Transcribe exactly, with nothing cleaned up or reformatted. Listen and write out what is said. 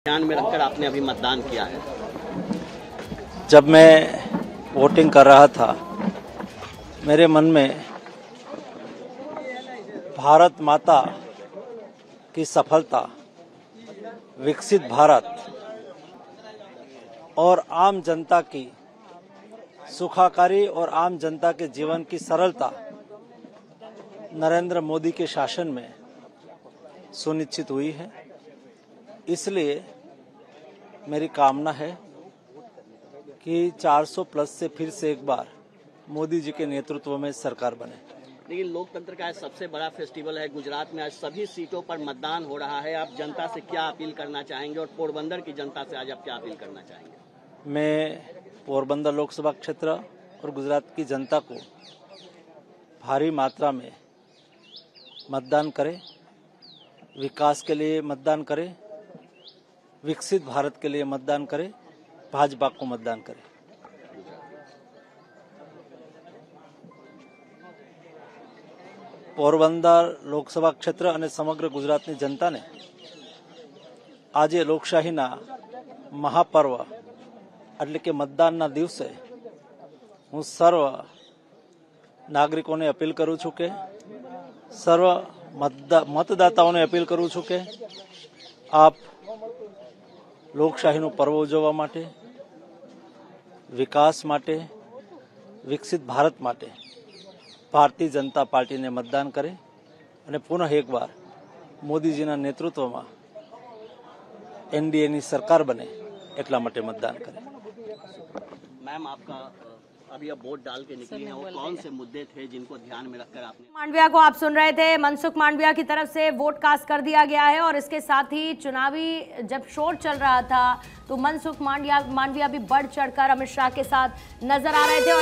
ध्यान में रखकर आपने अभी मतदान किया है? जब मैं वोटिंग कर रहा था, मेरे मन में भारत माता की सफलता, विकसित भारत और आम जनता की सुखाकारी और आम जनता के जीवन की सरलता नरेंद्र मोदी के शासन में सुनिश्चित हुई है। इसलिए मेरी कामना है कि चार सौ प्लस से फिर से एक बार मोदी जी के नेतृत्व में सरकार बने। लेकिन लोकतंत्र का सबसे बड़ा फेस्टिवल है गुजरात में, आज सभी सीटों पर मतदान हो रहा है। आप जनता से क्या अपील करना चाहेंगे और पोरबंदर की जनता से आज आप क्या अपील करना चाहेंगे? मैं पोरबंदर लोकसभा क्षेत्र और गुजरात की जनता को भारी मात्रा में मतदान करें, विकास के लिए मतदान करें, विकसित भारत के लिए मतदान करें, भाजपा को मतदान करें। પોરબંદર લોકસભા ક્ષેત્ર અને સમગ્ર ગુજરાતની જનતાને આજે લોકશાહીના મહાપર્વ એટલે કે મતદાનના દિવસે હું સર્વ નાગરિકોને અપીલ કરું છું કે સર્વ મતદાતાઓને અપીલ કરું છું કે આપ લોકશાહીનું પર્વ ઉજવવા માટે, વિકાસ માટે, વિકસિત ભારત માટે भारतीय जनता पार्टी ने मतदान करें और पुनः एक बार मोदी जी नेतृत्व में एनडीए की सरकार बने एटला माटे मतदान करें। मैम, आपका अभी अब वोट डाल के निकली हैं, वो कौन से मुद्दे थे जिनको ध्यान में रखकर आपने? मांडविया को आप सुन रहे थे। मनसुख मांडविया की तरफ से वोट कास्ट कर दिया गया है और इसके साथ ही चुनावी जब शोर चल रहा था तो मनसुख मांडविया मांडविया भी बढ़ चढ़कर अमित शाह के साथ नजर आ रहे थे।